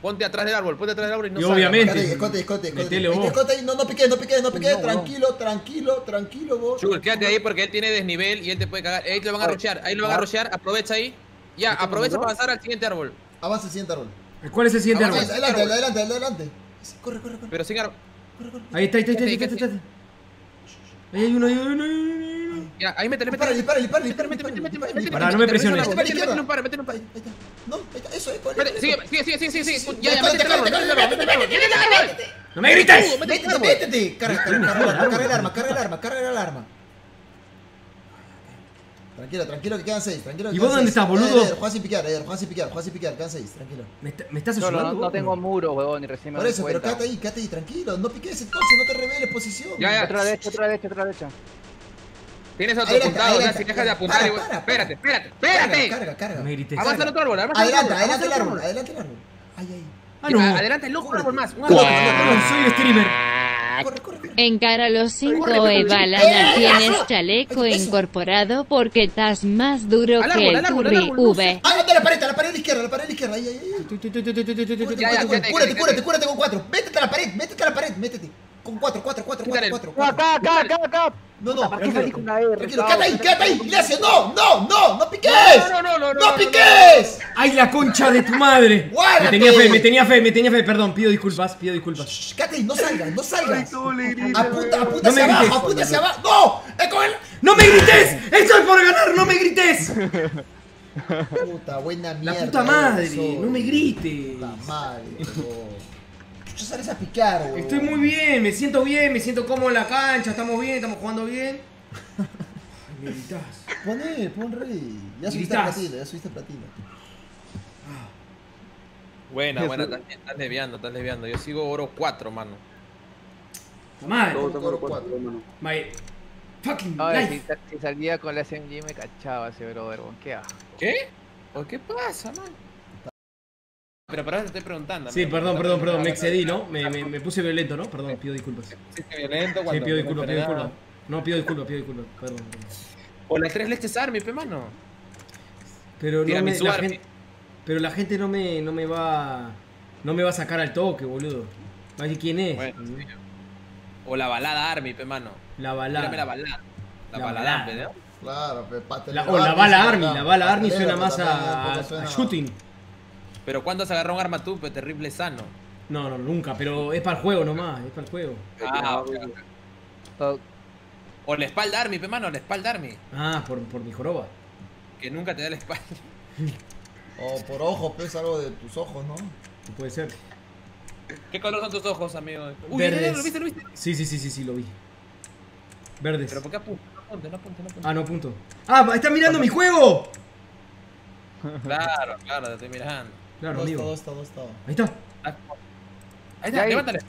ponte atrás del árbol y no Y salgas. obviamente. Escote. Metele vos. Escote ahí, no piques, tranquilo vos. Chul, quédate ahí porque él tiene desnivel y él te puede cagar. Ahí te lo van a rushear, aprovecha ahí. Ya, aprovecha para avanzar al siguiente árbol. Avanza el siguiente árbol. ¿Cuál es el siguiente árbol? Adelante. Corre. Pero sin árbol. Corre. Ahí está. Ahí hay uno. Ya, ahí métele. Dispara. Pará, no me presiones. Métele un par. Ahí está. No, ahí está. Eso es. Sigue. Ya, métete el árbol. ¡No me grites! Métete. Carga el arma. Tranquilo que quedan 6. ¿Y vos dónde estás, boludo? Juan sin piquear, quedan 6, tranquilo. ¿Me estás ayudando? No tengo muro, huevón, ni recién me Por doy eso, pero cuenta. quédate ahí, tranquilo. No piques entonces, no te reveles posición. Ya. Otra derecha. Tienes Adelante, autopuntado, ya si dejas de apuntar para, igual. para. Espérate. Carga. No me grites. Avanza al otro árbol, Adelante el árbol. Ahí. Ah, no. Adelante el otro árbol más. Perdón, soy streamer. Corre. Encaro los 5 Evalana, tienes chaleco incorporado porque estás más duro Al que árbol, el al árbol, Turri al árbol, no V. Ah, no, la pared a la izquierda. Ahí. Cúrate con 4. Métete a la pared. Métete. Con 4. Acá. No. ¿Para qué salí con una R? Tranquilo, quédate ahí. Ignacio, no piques. No. Piques. ¡Ay, la concha de tu madre! Guárdate. Me tenía fe. Perdón, pido disculpas. Shh, quédate ahí, no salgas. Apunta No me grites. apunta hacia abajo. ¡No! ¡Es con él! ¡No me grites! ¡Estoy por ganar! ¡No me grites! Puta, buena mierda. La puta madre, eso. no me grites. Puta madre, chucha, sales a picar, güey. Estoy muy bien, me siento cómodo en la cancha, estamos bien, estamos jugando bien. Ay, me gritás. Pon rey. Ya Gritás. subiste platino. Buena, estás desviando. Yo sigo oro 4, mano. La madre. Todos estamos 4, hermano. My fucking Ay, life. si salía con la SMG me cachaba ese brother, weón. ¿Qué asco? ¿Qué? ¿Por qué pasa, man? Pero para eso te estoy preguntando. Sí, amigo. perdón, me excedí, ¿no? Me puse violento, ¿no? Perdón, pido disculpas. Sí, violento Sí, cuando pido disculpas. entrenaba. No, pido disculpas, perdón. O las 3 leches Army, pe, mano. Pero Tira no mi me, suerte. pero la gente no me va a sacar al toque, boludo. Va a decir quién es. Bueno, sí. O la balada Army, pe, mano. La balada. Tírame la balada. La La balada, balada. pe, ¿no? Claro, pe, La bala Army. La bala Army suena más a shooting. Pero ¿cuándo se agarró un arma tú, pe, terrible sano? No, nunca, pero es para el juego nomás, es para el juego. Ah, ok. Todo- O la espalda Army, pe, mano, la espalda Army. Ah, por mi joroba. Que nunca te da la espalda. O por ojos, pues algo de tus ojos, ¿no? No puede ser. ¿Qué color son tus ojos, amigo? Uy, Verdes. ¿lo viste? Sí, lo vi. Verdes. Pero ¿por qué apunta? No apunte. Ah, no, punto. ¡Ah, está mirando mi juego! Claro, te estoy mirando. Claro, amigo. Dos está. Ahí está. Ahí está, Ahí. levántale.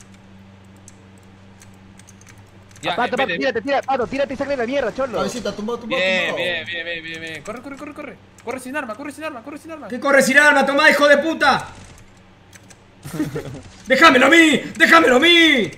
Ya, Pato, vete. tírate y saca la mierda, cholo. Cabecita, tumbado. Bien. Corre. Corre sin arma. ¿Qué corre sin arma? ¡Toma, hijo de puta! ¡Déjamelo a mí!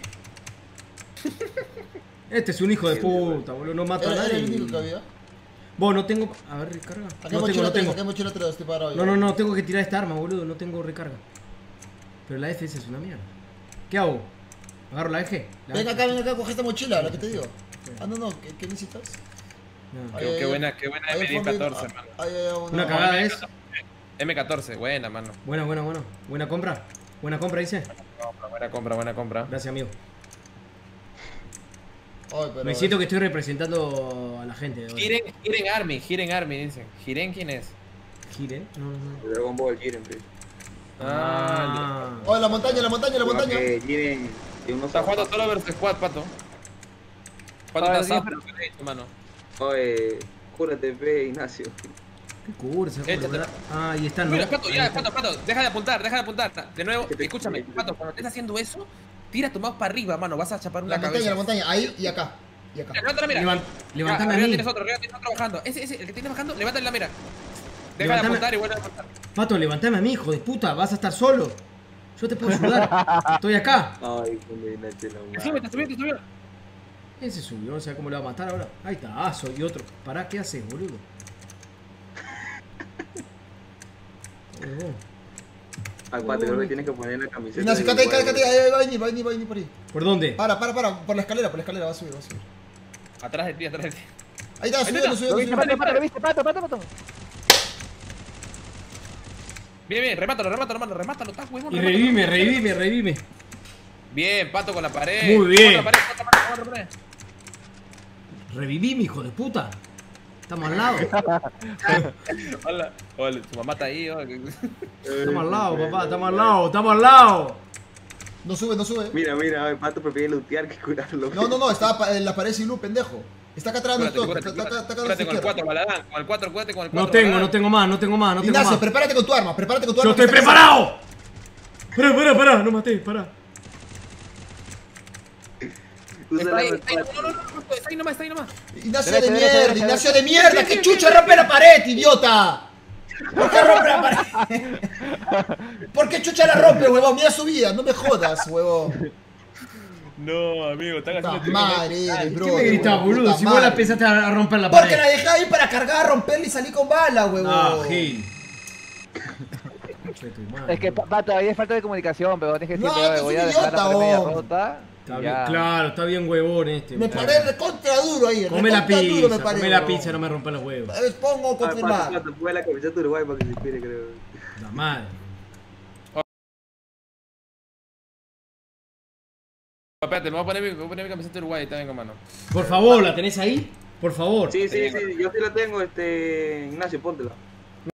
Este es un hijo de puta, boludo. No mata a Era el único nadie. que había. Vos, no tengo. A ver, recarga. Acá No mochila 3, tengo. acá mochila 3, estoy parado. No, tengo que tirar esta arma, boludo. No tengo recarga. Pero la FS es una mierda. ¿Qué hago? ¿Agarro la eje? Ven acá, coge esta mochila, la que te digo. Ah, no, ¿qué necesitas? No. Ahí, Qué buena ahí, M1014, fondo, mano. ahí, Una cagada es. M14, buena, mano. Buena. Buena compra. Buena compra, dice. Buena compra. Gracias, amigo. Ay, pero Me siento que estoy representando a la gente. ahora. Giren Army, dicen. ¿Giren quién es? ¿Gire? No. El Dragon Ball Jiren, pe. Oh, la montaña. Jiren, que uno Está jugando solo versus squad, Pato. Pato Ay, está Dios, sap, mano. Oye, cúrate, pe, Ignacio. ¿Qué curso? Échatela. Ah, ahí están. Mira, ¿no? Pato, Ahí ya, están. Pato, deja de apuntar. De nuevo, ¿Qué te- escúchame, Pato, cuando estés haciendo eso, tira tu mouse para arriba, mano, vas a chapar una La cabeza. montaña, ahí y acá. Ya, levántala, mira. Levantame a arriba mí. tienes otro bajando. Ese, el que tienes bajando, levántale la mira. Deja de Levantame. apuntar y vuelve a apuntar. Pato, levantame a mí, hijo de puta. Vas a estar solo. Yo te puedo ayudar. Estoy acá. Ay, condenate la Súbete. Ese subió, no sé cómo le va a matar ahora. Ahí está, ah, soy otro. Pará, ¿qué haces, boludo? Al Pato, creo que tienes que poner la camiseta. Ignacio, del cállate, Uruguay. cállate, va a venir por ahí. ¿Por dónde? Para, por la escalera, va a subir. Atrás de ti, atrás de ti. Ahí está, subiendo. ¿Lo viste, Pato? ¿Lo viste, Pato? Bien, remátalo, estás huevón. Y remátalo. revivime. Bien, Pato con la pared. Muy bien. Con la pared. Revivime, hijo de puta. Estamos al lado. Hola, tu mamá está ahí. Estamos al lado, papá. Estamos al lado. No sube. Mira, el Pato prefiere lootear que curarlo. No, estaba en la pared sin luz, pendejo. Está acá atrás del todo. Está acá a la Cúrate con el izquierda. 4, Baladán. Con el 4, cuídate con el 4. No tengo más. Ignacio, prepárate con tu arma. ¡Yo que estoy está acá. preparado! Pará, no maté, pará. Está ahí, no, está ahí nomás. Ignacio de mierda, que chucha rompe la pared, idiota. ¿Por qué rompe la pared? ¿Por qué chucha la rompe, huevón? Mira su vida, no me jodas, huevón. No, amigo, está Puta madre eres, bro. ¿Qué me gritabas, boludo? Puta Si vos la madre. pensaste a romper la pared. Porque la dejé ahí para cargar, romperla y salir con bala, huevón. Ah, Gil. Es que, Pato, ahí es falta de comunicación, pero tienes que No, decir, que voy es a un dejar la idiota, pared media vos. rota. Está y bien, ya. claro, está bien huevón este. Me paré recontra duro ahí. Come la recontra duro me pizza, paré, come la huevón. pizza, no me rompa los huevos. Pongo confirmar. Pato, pone la camiseta de Uruguay para que se inspire, creo. La madre. Espérate, me voy a poner mi camiseta de Uruguay también con mano. Por favor, ¿la tenés ahí? Por favor. Sí, yo sí la tengo, Ignacio, póntela.